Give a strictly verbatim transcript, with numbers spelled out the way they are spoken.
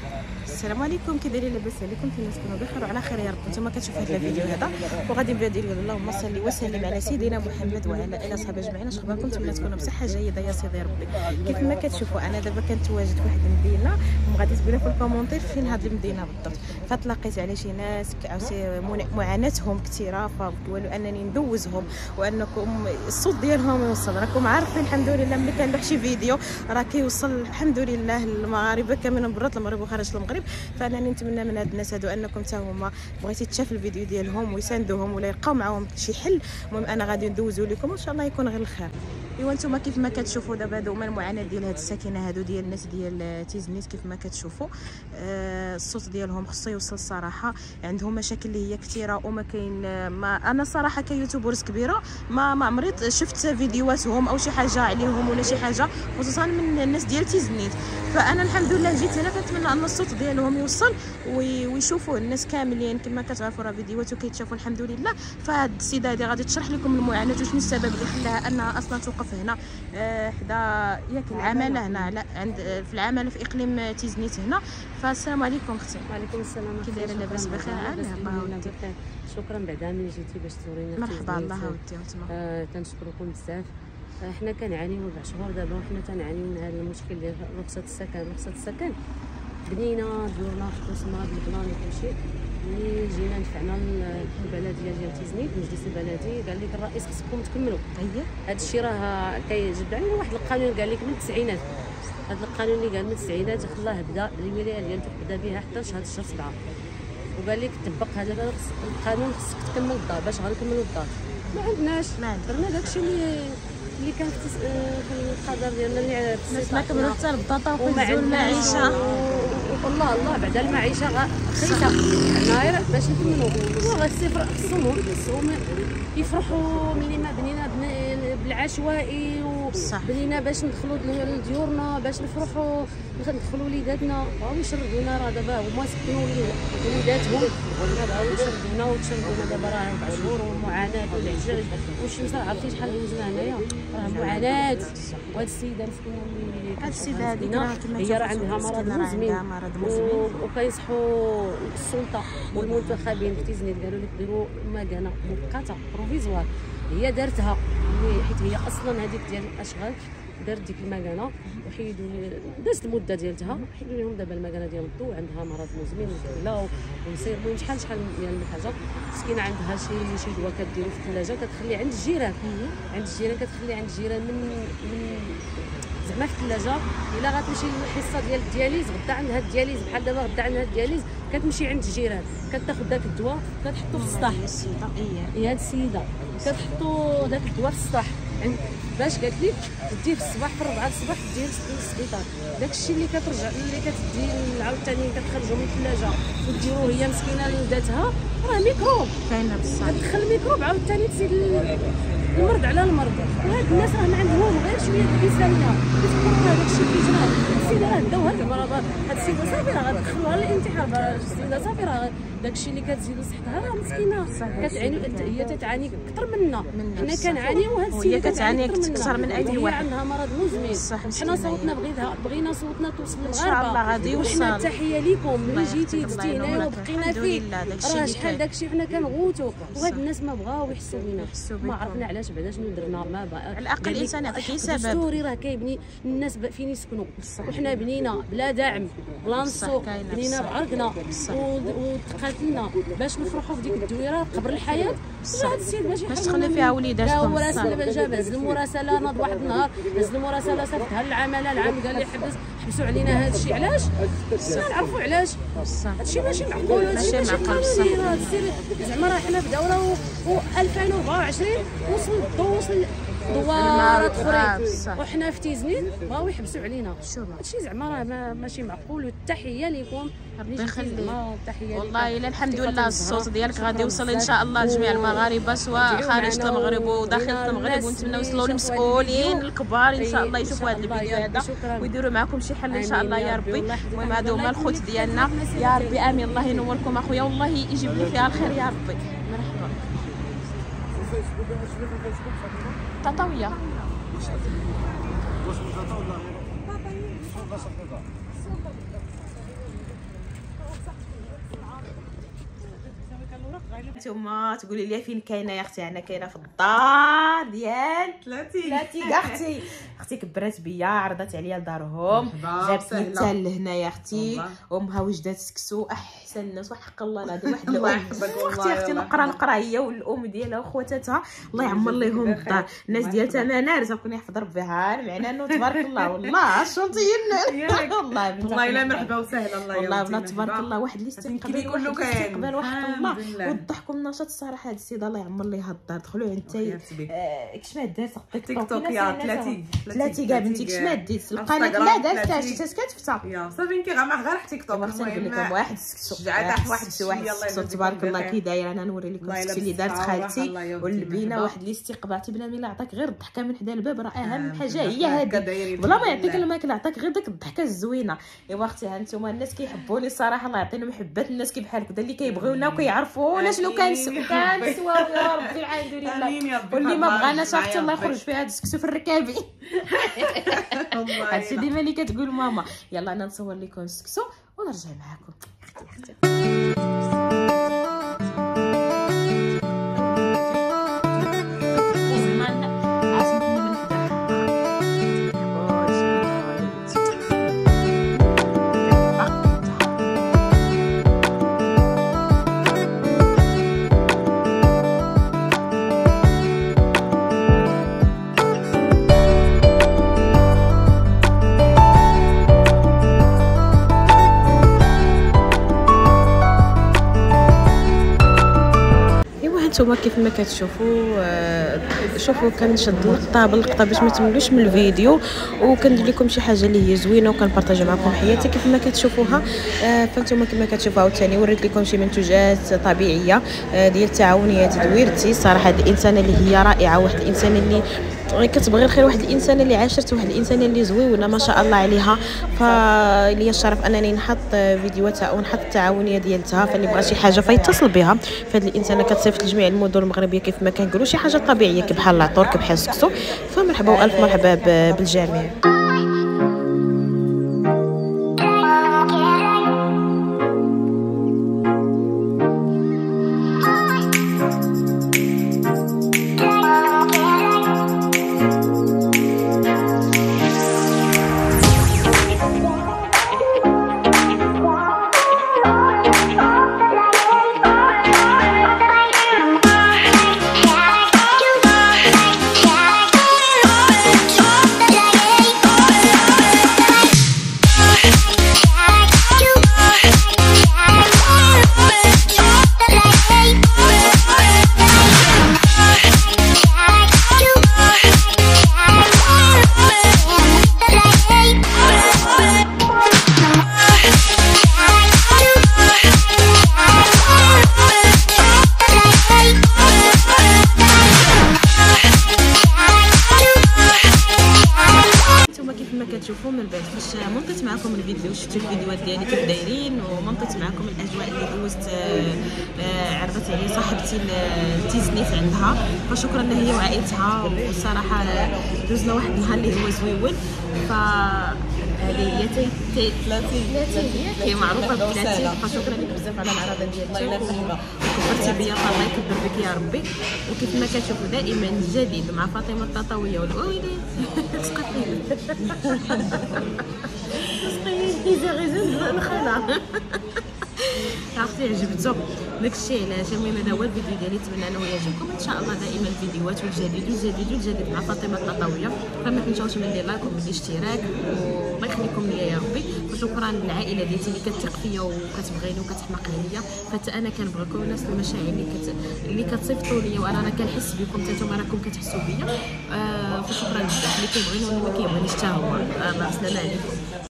السلام عليكم، كي دايرين؟ لاباس عليكم؟ كي الناس تكونوا بخير وعلى خير يا رب. نتوما كتشوفوا هذا الفيديو هذا وغادي نبدا ندير اللهم صل وسلم على سيدنا محمد وعلى اله وصحبه اجمعين. اش اخباركم؟ نتمنى تكونوا بصحه جيده يا سيدي ربي. كيف ما كتشوفوا انا دابا كنتواجد في واحد المدينه وغادي تقولوا في الكومونتير فين هذه المدينه بالضبط. فتلاقيت على شي ناس معاناتهم كثيره، فقالوا انني ندوزهم وانكم الصوت ديالهم يوصل. راكم عارفين الحمد لله ملي كنلوح شي فيديو راه كيوصل الحمد لله للمغاربه كامل من برات المغرب وخارج المغرب. فانني نتمنى من هاد الناس هادو انكم حتى هما بغيتي تشاف الفيديو ديالهم ويساندوهم ولا يلقاو معاهم شي حل. المهم انا غادي ندوزو لكم وان شاء الله يكون غير الخير. ايوا نتوما كيف ما كتشوفوا دابا هادو هما المعاناه ديال هاد الساكنه هادو ديال الناس ديال تيزنيت. كيف ما كتشوفوا آه الصوت ديالهم خصو يوصل صراحه. عندهم مشاكل اللي هي كثيره وما كاين ما انا صراحه كيوتيوبرز كبيره ما ما عمري شفت فيديوهاتهم او شي حاجه عليهم ولا شي حاجه خصوصا من الناس ديال تيزنيت. فانا الحمد لله جيت هنا كنتمنى ان الصوت ديالهم يوصل ويشوفوه الناس كاملين. كما كتعرفوا راه فيديوهات كيتشافوا الحمد لله. فهاد السيده هذه غادي تشرح لكم المعاناه وشنو السبب اللي خلاها انها اصلا توقف هنا أه حدا ياك العماله هنا على عند في العماله في اقليم تيزنيت هنا. فالسلام عليكم اختي. وعليكم السلام. كي دايره؟ لاباس بخير؟ الله يوديك. شكرا بعدا ملي جيتي باش تورينا. مرحبا الله يوديك. آه كنشكركم بزاف. حنا كنعانيو ربع شهور دابا وحنا تنعانيو من هذا المشكل ديال رخصه السكن. رخصه السكن بنينا ديورنا خصوصنا بالبلان وكلشي. ملي جينا دفعنا البلديه ديال تيزنيت المجلس البلدي قال لك الرئيس خصكم تكملوا. اييه هذا الشيء راه كيجبد علينا واحد القانون قال لك من التسعينات. هذا القانون اللي قال من التسعينات خلاه بدا الولايه ديالته بدا بها حتى شهر شهر سبعة وقال لك طبق هذا القانون خصك تكمل الدار. باش غنكملوا الدار ما عندناش درنا داكشي اللي اللي كان في القدر ديالنا اللي ما كملوا حتى البطاطا وخبزوا المعيشه. والله الله بعدا المعيشه خايسه ناير باش نكملوا. غالصفر خصهم خصهم يفرحوا ملي ما بنينا بالعشوائي وبنينا باش ندخلوا لديورنا باش نفرحوا ندخلوا وليداتنا. بغاو يشردونا راه دابا هما سكنوا وليداتهم بغاو يشردونا وتشردونا دابا راه اربع شهور والمعاناه والعجاج والشمس. عرفتي شحال دوزنا هنايا راه معاناه. وهاد السيده مسكينه اللي هاد السيده هذه هي راه عندها مرض مزمن وكينصحوا السلطه والمنتخبين في تيزنيت قالوا لك ديروا مكانه مؤقته بروفيزوار. هي دارتها حيت هي اصلا هذيك ديال الاشغال دارت ديك المكانه وحيدوا دازت المده ديالتها حيدوا لهم دابا المكانه ديال الضوء. عندها مرض مزمن وكلا ونصير المهم شحال شحال ديال الحاجه. مسكينه عندها شي شي دواء كديرو في الثلاجه كتخلي عند الجيران. عند الجيران كتخلي عند الجيران من من زعما في الثلاجه. الا غتمشي للحصه ديال الدياليز غدا عندها الدياليز بحال دابا غدا عندها الدياليز كتمشي عند الجيران كتاخذ داك الدواء كتحطو في السطح. هي هاد السيده كتحطو داك الدواء في السطح باش قالت لك تديه في الصباح في الربعه الصباح ديال للسبيطار. داك الشيء اللي كترجع اللي كتدي عاوتاني كتخرجوا من الثلاجه وديروه هي مسكينه لولداتها راه ميكروب كاينه بصح كتدخل الميكروب عاوتاني تزيد المرض على المرض. وهاد الناس راه ما عندهم غير شويه الانسانيه كتفكروا هذاك الشيء اللي جرى. السيده راه داوها المرض. هاد السيده صافي راه غتدخلوها للانتحار. السيده صافي راه داك الشيء اللي كتزيد لصحتها راه مسكينه كتعاني. هي تتعاني اكثر منا. حنا كنعانيو وهاد السيده كتعاني اكثر من اي واحد. عندها مرض مزمن. حنا صوتنا بغينا بغينا صوتنا توصل للمغاربه ان شاء الله غادي يوصل. وحنا التحيه ليكم ملي جيتي دزتي هنايا وبقينا فيه راه شحال داك الشيء حنا كنغوتوا. وهاد الناس ما بغاو يحسوا بينا ما عرفنا علاش بعدا شنو درنا. ما على الاقل الانسان يعطيك سبب. الدستوري راه كيبني الناس فين يسكنوا وحنا بنينا بلا دعم بلا نصو بنينا بعرقنا وتقاتلنا باش نفرحوا بديك الدويره قبر الحياه. هاد السيد باش تخلي فيها وليداتكم. مراسله جاب هز المراسله ناض واحد النهار هز المراسله صيفطها للعماله. العام قال لي حبس حبسوا علينا هذا الشيء. علاش؟ ما نعرفوا علاش. هذا الشيء ماشي معقول. هذا الشيء ماشي معقول. زعما راه حنا في دوره و ألفين وأربعة وعشرين وصل الضوء وصل دوارات اخرين وحنا في تيزنيت بغاو يحبسوا علينا. هادشي زعما راه ماشي معقول. والتحيه ليكم ربي يخليك. والله الا الحمد لله الصوت ديالك غادي يوصل ان شاء الله لجميع المغاربه سواء خارج المغرب وداخل المغرب. ونتمنى يوصلوا للمسؤولين الكبار ان شاء الله يشوفوا هذا الفيديو هذا ويديروا معكم شي حل ان شاء الله يا ربي. المهم هادو هما الخوت ديالنا يا ربي. امين. الله ينوركم اخويا والله يجيب لي فيها الخير يا ربي. مرحبا تطويه. نتوما تقولي لي فين كاينه يا اختي؟ انا كاينه في الدار ديال ثلاثين ثلاثين كاع اختي. اختي كبرات بيا عرضت عليا لدارهم جابتني حتى لهنا يا اختي. امها وجدات سكسو احسن الناس وحق الله العظيم. واحد الام اختي اختي نقرا نقرا هي والام ديالها وخواتاتها الله يعمر ليهم الدار. الناس ديال تمانار تكون يحفظ ربها معنا انه تبارك الله والله الشونطيين والله والله الا مرحبا وسهلا. الله والله بلا تبارك الله واحد الاستقبال واحد الاستقبال وحق الله والضحك والنشاط الصراحه. هاد السيده الله يعمر ليها الدار. دخلوا عند كش ما دارت تيك توك يا ثلاثين ثلاثين كاع بنتي كش ما ديت القناه لا دارت حتى كتفتح يا صافي كي غير غير تيك توك. نقول لكم واحد السكسو شجعت واحد واحد السكسو تبارك الله كي داير. انا نوري لكم السكسو اللي دارت خالتي واللبينه. واحد اللي استقبلتي بلا ما عطاك غير الضحكه من حدا الباب. راه اهم حاجه هي هذه بلا ما يعطيك الماكله عطاك غير ديك الضحكه الزوينه. ايوا اختي ها انتم الناس كيحبوني الصراحه الله يعطينا محبات الناس كي بحال هكذا اللي كيبغيونا وكيعرفونا شنو كنسوا كنسوا يا ربي الحمد لله. واللي ما بغاناش اختي الله يخرج فيها هذا السكسو في الركابي. هادشي ديما اللي كتقول ماما. يلا انا نصور لكم السكسو ونرجع معكم. اختي اختي نتوما كيف ما كتشوفوا. شوفوا كنشد لقطه باللقطه باش ما تملوش من الفيديو وكندير لكم شي حاجه اللي هي زوينه وكنبارطاجي معكم حياتي كيف ما كتشوفوها. فانتوما كما كتشوفوا عاوتاني وريت لكم شي منتوجات طبيعيه ديال التعاونيات دويرتي. صراحه هاد الانسانه اللي هي رائعه. واحد الانسانه اللي كتبغي الخير. واحد الانسانه اللي عاشرت واحد الانسانه اللي زوينه ما شاء الله عليها. فلي الشرف انني نحط فيديوهاتها او نحط التعاونيه ديالتها. فاللي بغى شي حاجه فيتصل بها. فهاد الانسانه كتصيفط لجميع المدن المغربيه كيف ما كنقولوا شي حاجه طبيعيه كبحال العطور كبحال السكسو. فمرحبا والف مرحبا بالجميع. كتشوفوا من بعد فاش منطيت معكم الفيديو شفتوا الفيديوهات ديالي كيف دايرين ومنطيت معكم الاجواء اللي دوزت. عرضت علي صاحبتي التيزنيت عندها فشكرا لها هي وعائلتها. والصراحه دوزنا واحد النهار اللي هو زويون. ف هذه هي تي ثلاثين هي معروفه ب ثلاثين. فشكرا لك بزاف على العرضه ديالك. الله يلا يرحمها وكبرتي بيا. الله يكبر بك يا ربي. وكيف ما كتشوفوا دائما جديد مع فاطمه التطاويه والوالدين. سقطي سقطي كيزا غير الخلا. عرفتي عجبتو داكشي علاش. المهم هذا هو الفيديو ديالي. نتمنى انه يعجبكم ان شاء الله. دائما الفيديوهات والجديد والجديد والجديد مع فاطمه التطاويه. فما تنساوش من دير لايك ومن الاشتراك والله يخليكم ليا يا ربي. وشكرا للعائله ديالتي اللي كتثق فيا وكتبغيني وكتحماق عليا. حتى انا كنبغيكم نفس المشاعر اللي كت... اللي كتصيفطوا لي وانا انا كنحس بكم حتى نتوما راكم كتحسوا بيا. آه فشكرا بزاف اللي كيبغيني واللي ما كيبغينيش حتى هو. الله يسلم عليكم.